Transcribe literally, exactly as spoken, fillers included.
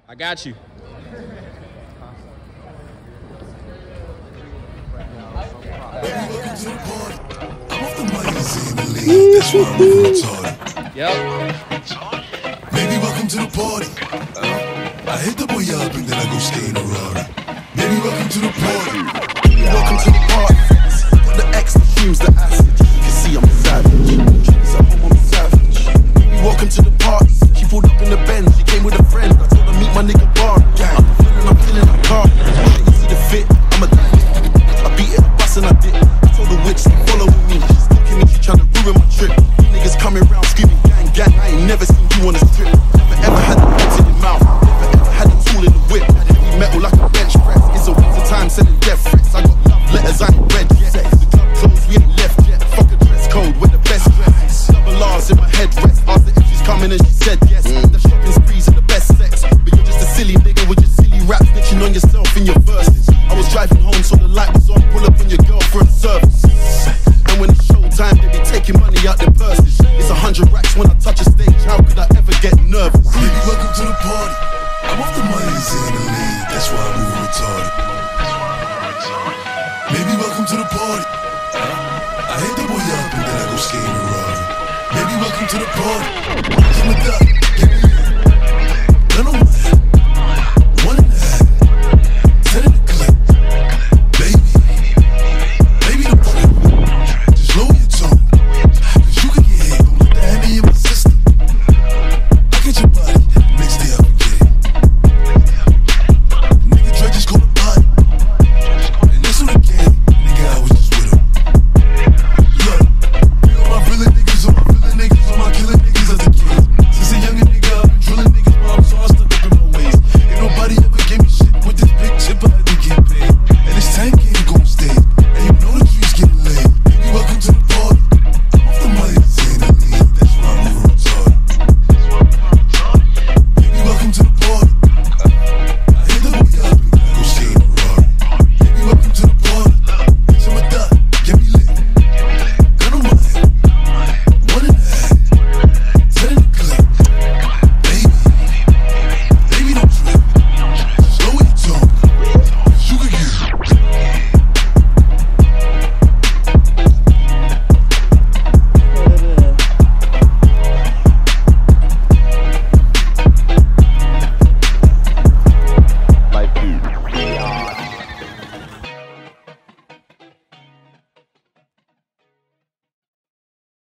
I got you. Yep. Baby, welcome to the party. Uh, I hit the boy up and then I go stay in a Rari. Baby, welcome to the party. Baby, welcome to the party. Got the extra shoes, the acid. You can see I'm a savage. I'm a savage. Baby, welcome to the party. She pulled up in the Benz. She came with a friend. I told her meet my nigga Bar. Gang. I'm feeling, I'm feeling like car. You see the fit. I'm a I beat it, I bust and I did. I told the witch to follow me. She's stalking me. She trying to ruin my trip. Niggas coming round screaming gang gang. I ain't never seen you on a strip. Never ever had the words in your mouth. Never ever had a tool in the whip. Had heavy metal like a bench press. It's a winter time sending death threats. I got love letters I ain't read yet. The club closed, we ain't left yet. Fuck a dress code with the best dress. Double R's in my headrest. Asked her if she's coming and she said yes. The shopping sprees and the best sex. But you're just a silly nigga with your silly rap snitching on yourself in your verses. I was driving home so the light was on. Pull up on your girl for a service. And when it's showtime, they be taking money out their purses. It's a hundred racks when I touch a stage. How could I ever get nervous? Baby, welcome to the party. I'm off the money, in the league. That's why I'm moving retarded. Baby, welcome to the party. I hit the boy up and then I go skate in a Rari. Baby, welcome to the party.